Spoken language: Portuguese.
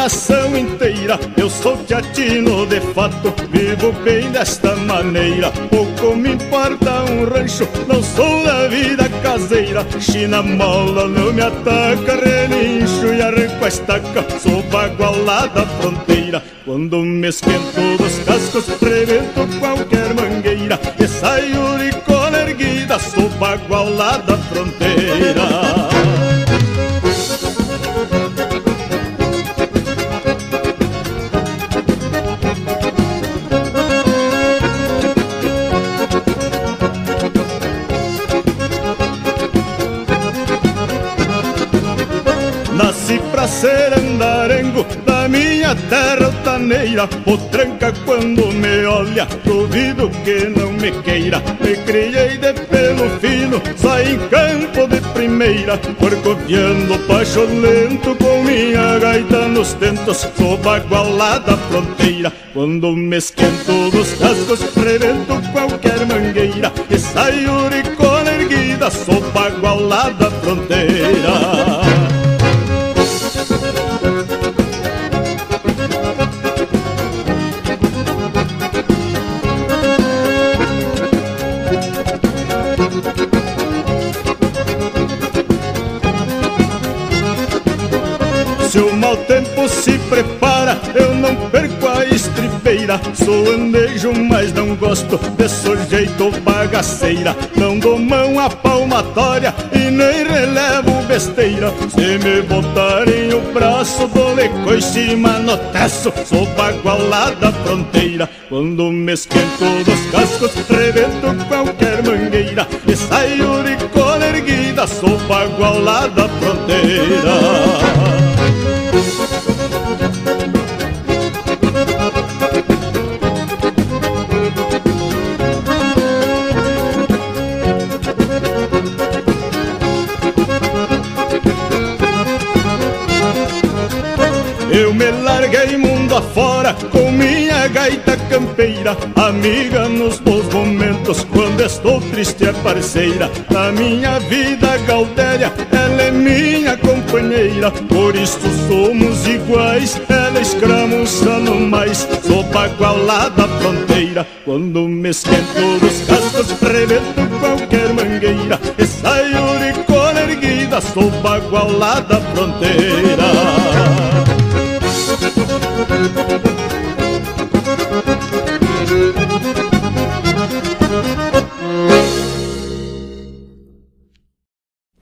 nação inteira. Eu sou teatino de fato, vivo bem desta maneira. Pouco me importa um rancho, não sou da vida caseira. China mola não me ataca, relincho e arranco a estaca. Sou bagual lá da fronteira. Quando me esquento dos cascos, rebento qualquer mangueira e saio de cola erguida. Sou bagual lá da fronteira. Nasci pra ser andarengo da minha terra altaneira. Potranca quando me olha, duvido que não me queira. Me criei de pelo fino, saí em campo de primeira. Corcoviando pacholento com minha gaita nos tentos. Sou bagual lá da fronteira. Quando me esquento dos cascos, rebento qualquer mangueira e saio de cola erguida. Sou bagual lá da fronteira. Se o mau tempo se prepara, eu não perco a estribeira. Sou andejo, mas não gosto de sujeito bagaceira. Não dou mão à palmatória e nem relevo besteira. Se me botarem o braço, dou-lhe coice e manoteço. Sou bagual lá da fronteira. Quando me esquento dos cascos, rebento qualquer mangueira e saio de cola erguida. Sou bagual lá da fronteira. Eu me larguei mundo afora com minha gaita campeira. Amiga nos bons momentos, quando estou triste é parceira. Na minha vida gaudéria, ela é minha companheira. Por isso somos iguais, ela escramuça no mais. Sou bagual lá da fronteira. Quando me esquento dos cascos, rebento qualquer mangueira e saio de cola erguida. Sou bagual lá da fronteira.